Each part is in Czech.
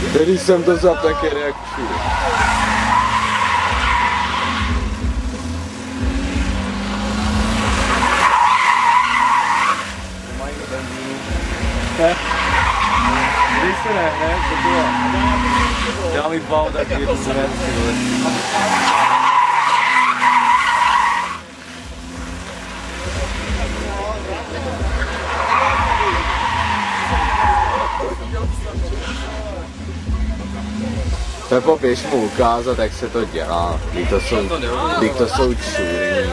Když jsem to za tak jede jak všude. Ne? Když se ne, to bylo. Já mi dbal taky jednu hned, ty vole. Pepo, běž mu ukázat, jak se to dělá. Když to jsou čůry.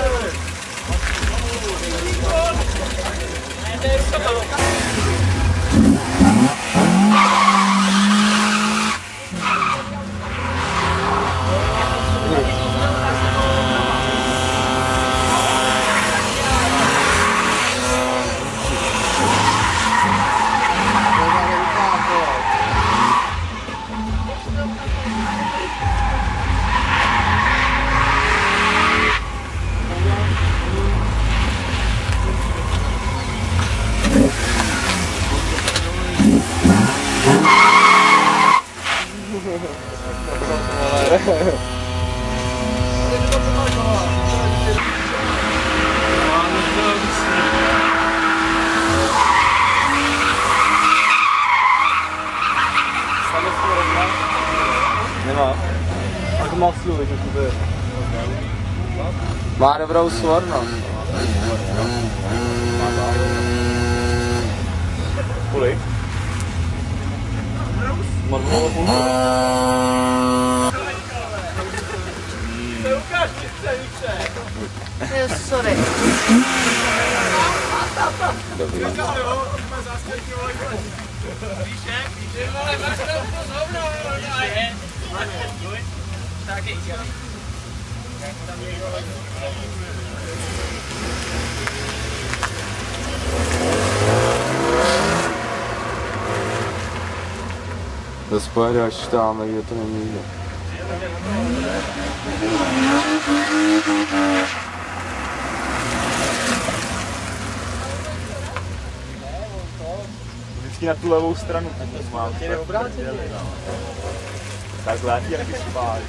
Nemá. Tak maslu, že to je. Má dobrou svornost. Kolik? Sorry. Dobrý. Dost pojede až tamhle, kde to není vidět. Vždycky na tu levou stranu. Tě neobrátit. Takhle, já taky spáš.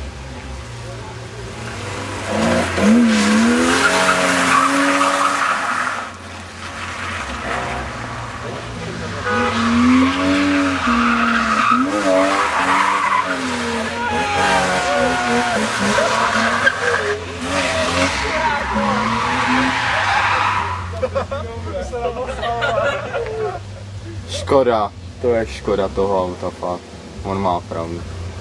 Škoda, to je škoda toho auta, fakt. On má pravdu.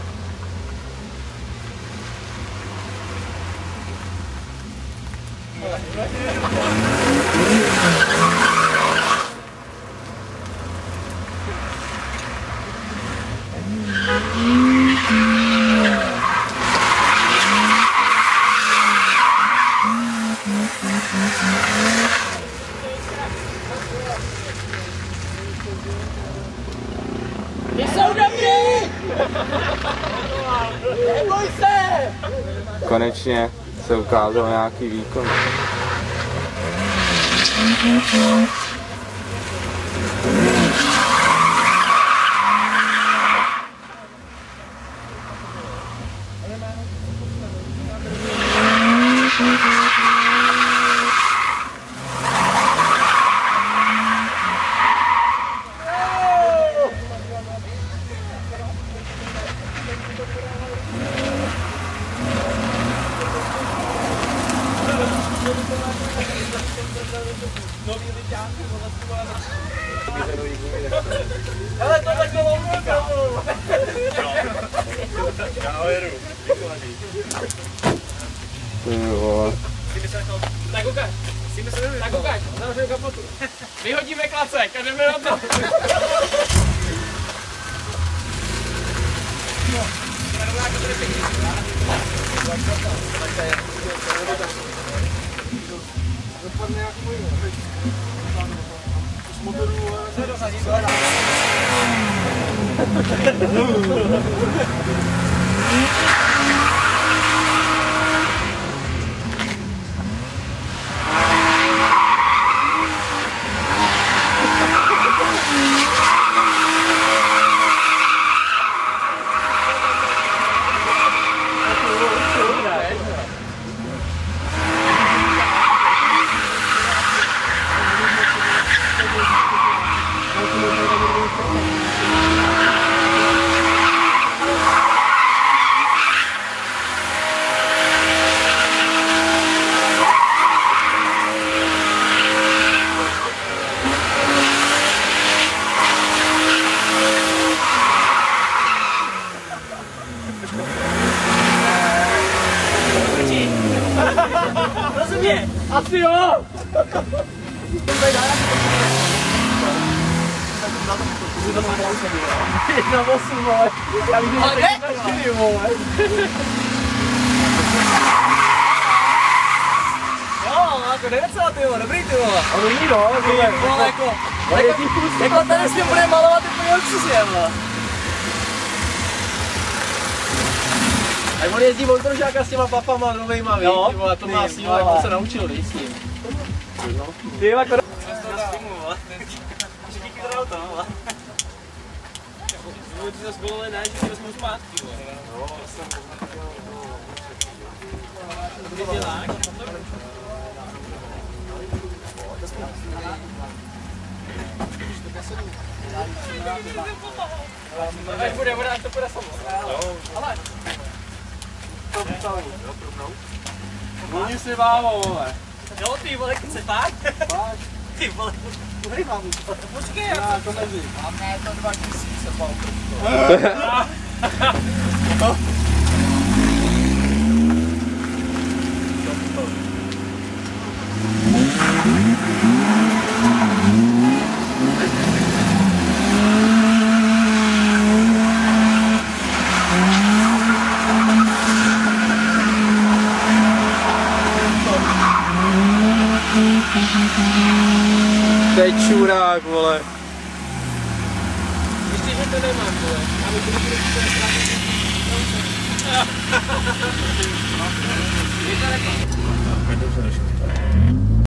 Ty jsou dobrý! Neboj se! Konečně se ukázal nějaký výkon. Hele, to tak bylo uměká. Já jedu. Tak ukáž. Tak ukáž. Zavřel kapotu. Vyhodíme klacek a jdeme na to. Rozumě? Asi jo! Na 8, vole. Já vidím, že taky na 4, vole. Jo, jako jde docela, ty vole, dobrý, ty vole. A není no, Vole, jako tady s tím bude malovat úplně určitě, vole. Tak on jezdí motoržáka s těma papama novejma, víš, ty vole, to má sílu, jak on se naučil, víš, s tím. Ty jako... Díky to auto, vole. Ty zase bylo ne, že si vezmu zpátky, vole. Co ty děláš? Až bude, až to bude samo. Ale... To vystavím. Mluví si vámo, vole. Jo, ty vole, když se fakt? Fakt. Ty vole, dobrý mám. Počkej, já to nevím. Máme to 2000, pal. To je čurák, vole. Ještě, že to nemám, vole. Aby to nebude Je to jako...